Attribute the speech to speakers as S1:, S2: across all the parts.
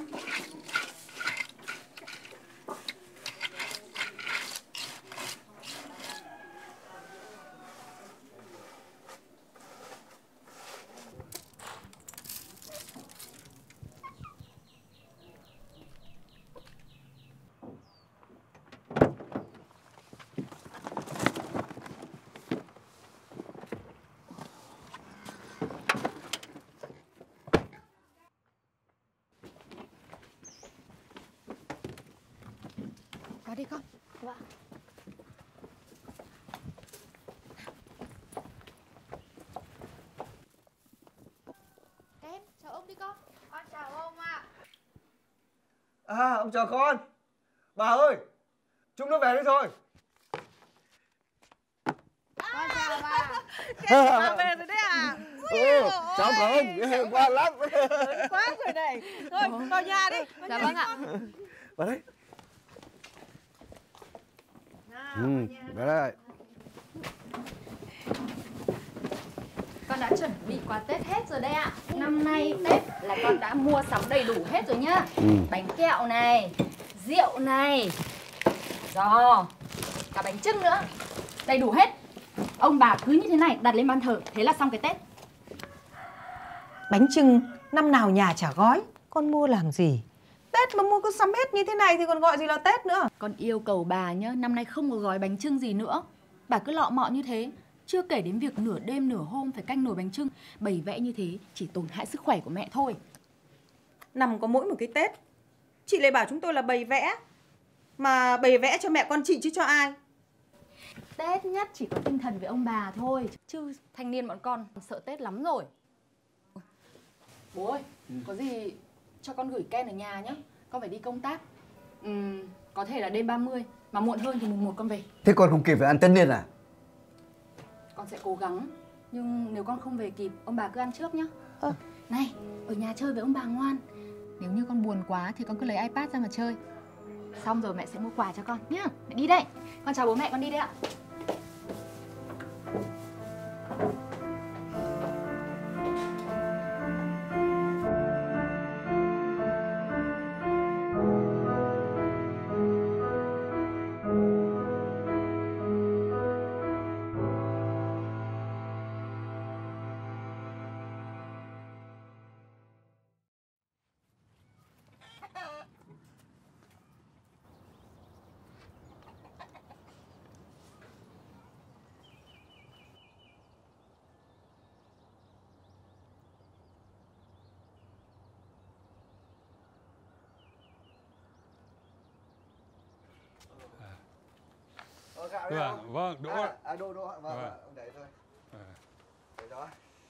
S1: Vào đi con.
S2: Vâng.
S1: Em, chào ông đi con. Con chào ông ạ.
S3: À, ông chào con. Bà ơi, chúng nó về đây rồi.
S1: Con chào bà.
S4: Bà về rồi đấy à?
S3: Cháu có ông, ngoan lắm.
S4: Lớn quá rồi này. Thôi, vào nhà đi.
S1: Dạ vâng ạ.
S3: Vào đây. Đây.
S1: Con đã chuẩn bị quà Tết hết rồi đây ạ. Năm nay Tết là con đã mua sắm đầy đủ hết rồi nhá. Bánh kẹo này, rượu này, giò, cả bánh chưng nữa. Đầy đủ hết. Ông bà cứ như thế này đặt lên bàn thờ, thế là xong cái Tết.
S4: Bánh chưng năm nào nhà chả gói. Con mua làm gì? Tết mà mua cứ sắm hết như thế này thì còn gọi gì là Tết nữa.
S1: Con yêu cầu bà nhá, năm nay không có gói bánh chưng gì nữa. Bà cứ lọ mọ như thế. Chưa kể đến việc nửa đêm nửa hôm phải canh nồi bánh chưng. Bày vẽ như thế chỉ tổn hại sức khỏe của mẹ thôi.
S4: Nằm có mỗi một cái Tết, chị lại bảo chúng tôi là bày vẽ. Mà bày vẽ cho mẹ con chị chứ cho ai.
S1: Tết nhất chỉ có tinh thần với ông bà thôi. Chứ thanh niên bọn con sợ Tết lắm rồi. Bố ơi, có gì cho con gửi Ken ở nhà nhá. Con phải đi công tác. Có thể là đêm 30, mà muộn hơn thì mùng 1 con về.
S3: Thế con không kịp phải ăn tất niên à?
S1: Con sẽ cố gắng. Nhưng nếu con không về kịp, ông bà cứ ăn trước nhá. Này, ở nhà chơi với ông bà ngoan. Nếu như con buồn quá thì con cứ lấy iPad ra mà chơi. Xong rồi mẹ sẽ mua quà cho con nhá. Mẹ đi đây. Con chào bố mẹ, con đi đây ạ.
S5: Vâng, Đỗ ạ.
S3: Đỗ, vâng, để thôi. Để đó.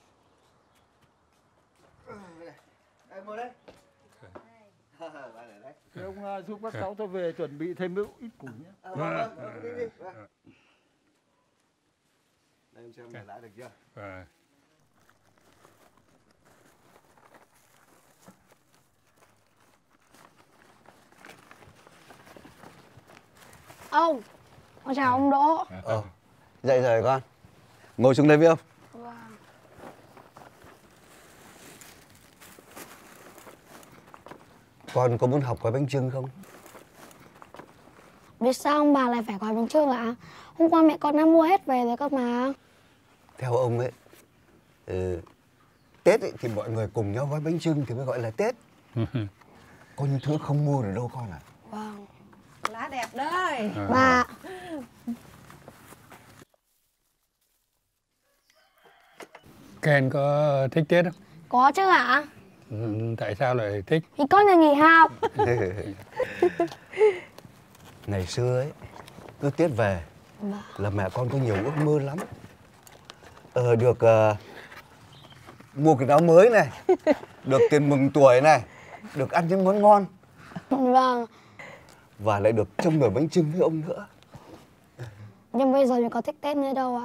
S3: Em ngồi đây. Bà để đấy.
S6: Thế ông giúp các cháu tôi về chuẩn bị thêm ít củ nhé.
S3: Vâng, đi. Đây em xem lại được chưa?
S5: Vâng.
S2: Ông, con chào ông Đỗ.
S3: Dậy rồi con. Ngồi xuống đây với ông.
S2: Vâng.
S3: Con có muốn học gói bánh chưng không?
S2: Vì sao ông bà lại phải gói bánh chưng ạ? Hôm qua mẹ con đã mua hết về rồi cơ mà.
S3: Theo ông ấy, Tết ấy, thì mọi người cùng nhau gói bánh chưng thì mới gọi là Tết. Có những thứ không mua được đâu con ạ.
S2: Vâng.
S4: Lá đẹp đấy.
S2: Bà.
S5: Ken có thích Tết không?
S2: Có chứ ạ.
S5: Tại sao lại thích?
S2: Thì con nhà nghỉ học.
S3: Ngày xưa ấy, cứ Tết về là mẹ con có nhiều ước mơ lắm. Được mua quần áo mới này, được tiền mừng tuổi này, được ăn những món ngon.
S2: Vâng.
S3: Và lại được trông nồi bánh chưng với ông nữa.
S2: Nhưng bây giờ mình có thích Tết nữa đâu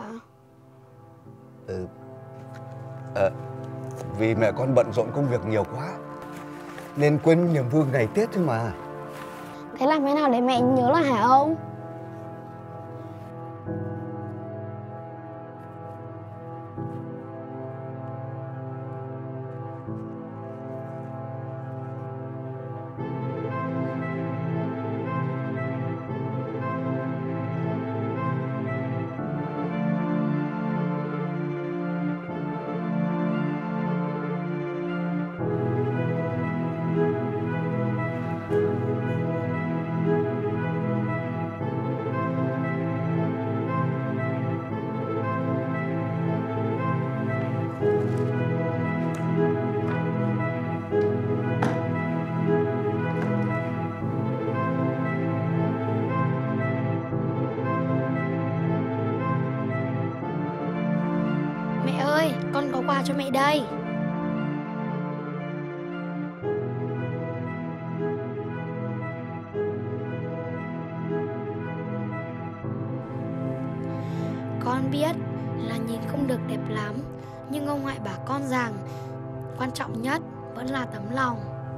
S2: ạ.
S3: Vì mẹ con bận rộn công việc nhiều quá nên quên niềm vui ngày Tết thôi mà.
S2: Thế làm thế nào để mẹ nhớ lại hả ông? quà cho mẹ đây. Con biết là nhìn không được đẹp lắm, nhưng ông ngoại bảo con rằng quan trọng nhất vẫn là tấm lòng.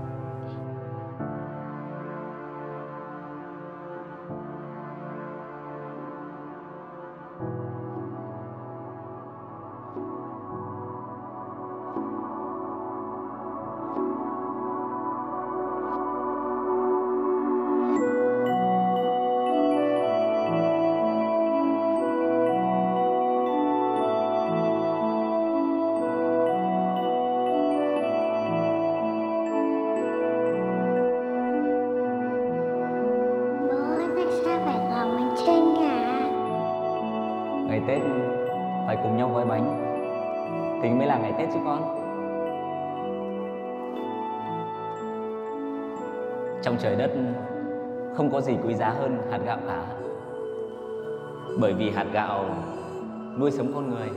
S7: Ngày Tết phải cùng nhau gói bánh thì mới là ngày Tết chứ con. Trong trời đất không có gì quý giá hơn hạt gạo cả. Bởi vì hạt gạo nuôi sống con người.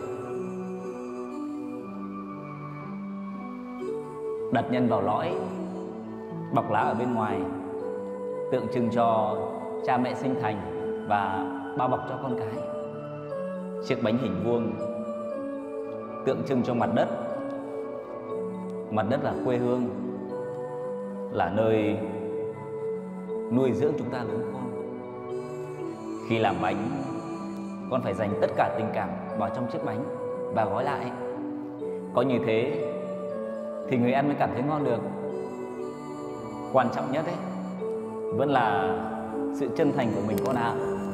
S7: Đặt nhân vào lõi, bọc lá ở bên ngoài, tượng trưng cho cha mẹ sinh thành và bao bọc cho con cái. Chiếc bánh hình vuông tượng trưng cho mặt đất. Mặt đất là quê hương, là nơi nuôi dưỡng chúng ta lớn khôn. Khi làm bánh, con phải dành tất cả tình cảm vào trong chiếc bánh và gói lại. Có như thế thì người ăn mới cảm thấy ngon được. Quan trọng nhất ấy vẫn là sự chân thành của mình con ạ.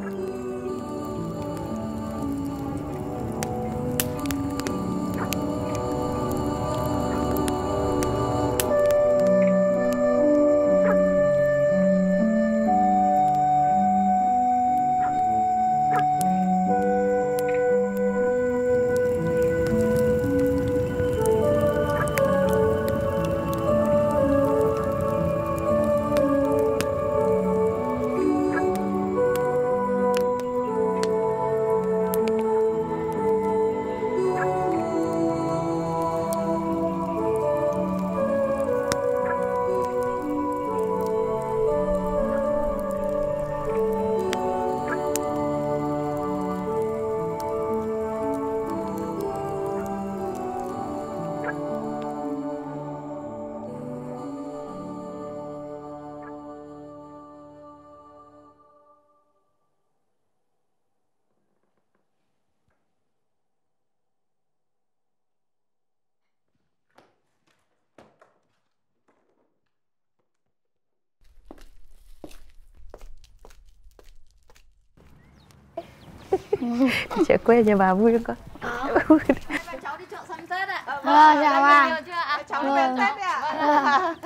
S8: Chợ quê nhà bà vui không con?
S1: Hai cháu đi chợ sắm Tết ạ.
S2: Vâng, chào bà.
S1: Nhiều chưa ạ?
S4: Cháu đi về Tết đấy ạ.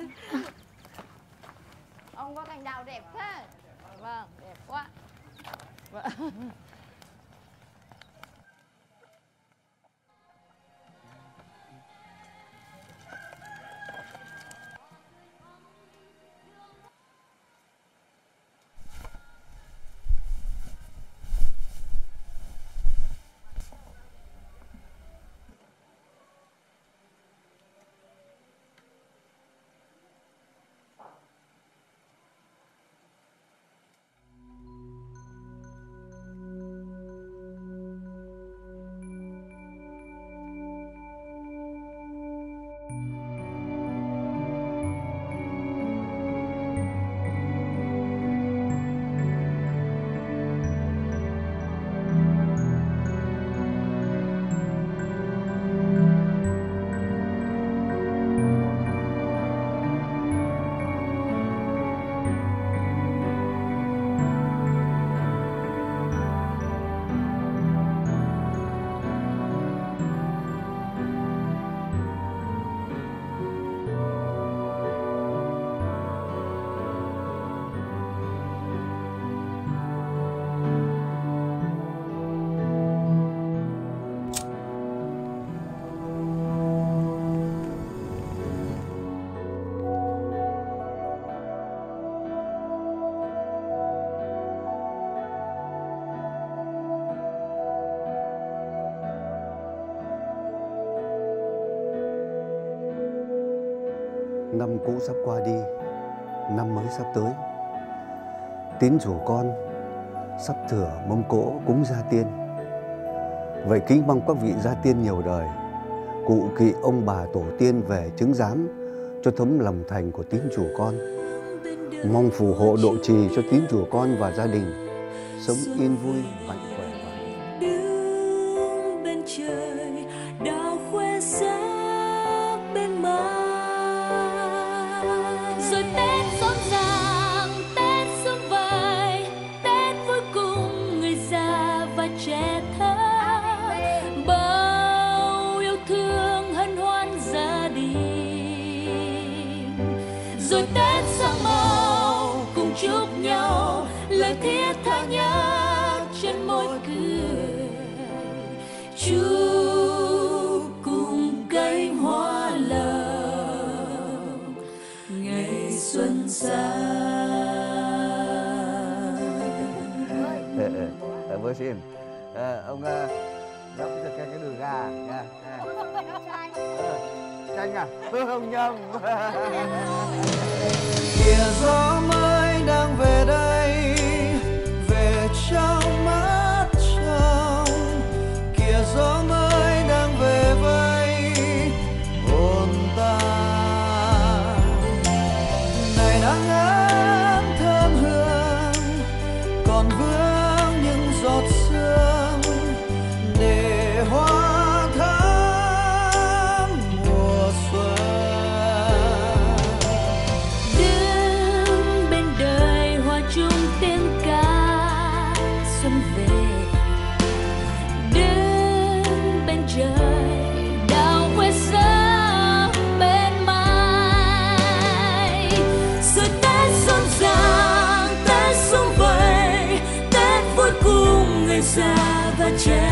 S1: Ông có cành đào đẹp thế. Vâng, đẹp quá. Vâng.
S3: năm cũ sắp qua đi, năm mới sắp tới. Tín chủ con sắp thửa mâm cỗ cúng gia tiên. Vậy kính mong các vị gia tiên nhiều đời, cụ kỵ ông bà tổ tiên về chứng giám cho thấm lòng thành của tín chủ con. Mong phù hộ độ trì cho tín chủ con và gia đình sống yên vui, mạnh khỏe.
S9: Đứng bên trời đào khoe sắc bên mai, rồi Tết rộn ràng, Tết sum vầy, Tết vui cùng người già và trẻ thơ, bao yêu thương hân hoan gia đình. Rồi Tết sang màu cùng chúc nhau lời thiết tha nhất trên môi cười, chúc cùng cánh hoa lồng ngày xuân sang.
S3: Với xin ông đắp cho cái đùi gà nha. Chanh à? Không nhầm.
S10: Kìa gió mới đang về đây, về trong mắt trong. Kìa gió mới đang về vây hồn ta. Này nắng ấm thơm hương, còn vương những giọt sương để hoa thắm mùa xuân.
S9: Đứng bên đời hòa chung tiếng ca xuân về, đứng bên trời đào khoe sắc bên mai. Rồi Tết rộn ràng, Tết sum vầy, Tết vui cùng người già và trẻ